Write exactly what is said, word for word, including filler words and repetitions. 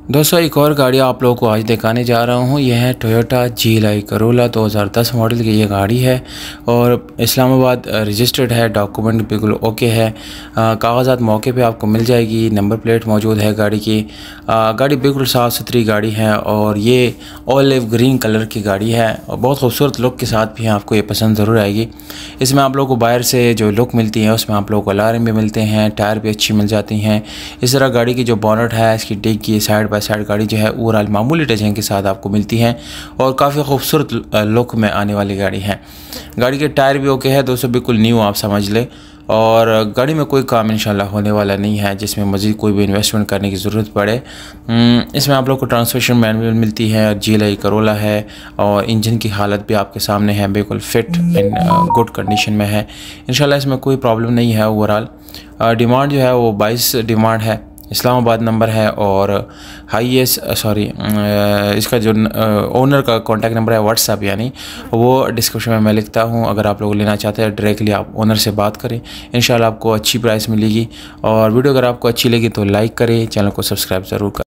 दोस्तों एक और गाड़ी आप लोगों को आज दिखाने जा रहा हूँ। यह है टोयोटा जीएलआई करोला दो हज़ार दस मॉडल की ये गाड़ी है और इस्लामाबाद रजिस्टर्ड है। डॉक्यूमेंट बिल्कुल ओके है। कागजात मौके पे आपको मिल जाएगी। नंबर प्लेट मौजूद है गाड़ी की। आ, गाड़ी बिल्कुल साफ़ सुथरी गाड़ी है और ये ऑलिव ग्रीन कलर की गाड़ी है और बहुत खूबसूरत लुक के साथ भी आपको ये पसंद ज़रूर आएगी। इसमें आप लोगों को बाहर से जो लुक मिलती है उसमें आप लोगों को अलार्म भी मिलते हैं, टायर भी अच्छी मिल जाती हैं। इस तरह गाड़ी की जो बोनट है, इसकी डिग्गी, साइड साइड गाड़ी जो है ओवरऑल मामूली टचिंग के साथ आपको मिलती है और काफ़ी खूबसूरत लुक में आने वाली गाड़ी है। गाड़ी के टायर भी ओके है दोस्तों, बिल्कुल न्यू आप समझ ले। और गाड़ी में कोई काम इंशाल्लाह होने वाला नहीं है जिसमें मज़ीद कोई भी इन्वेस्टमेंट करने की ज़रूरत पड़े। इसमें आप लोग को ट्रांसमिशन मैनुअल मिलती है, जीएलआई करोला है और इंजन की हालत भी आपके सामने है, बिल्कुल फिट इन गुड कंडीशन में है। इंशाल्लाह इसमें कोई प्रॉब्लम नहीं है। ओवरऑल डिमांड जो है वो बाईस डिमांड है, इस्लामाबाद नंबर है और हाई एस सॉरी इसका जो ओनर का कॉन्टैक्ट नंबर है व्हाट्सएप, यानी वो डिस्क्रिप्शन में मैं लिखता हूँ। अगर आप लोग लेना चाहते हैं डायरेक्टली आप ओनर से बात करें, इंशाल्लाह आपको अच्छी प्राइस मिलेगी। और वीडियो अगर आपको अच्छी लगी तो लाइक करें, चैनल को सब्सक्राइब ज़रूर करें।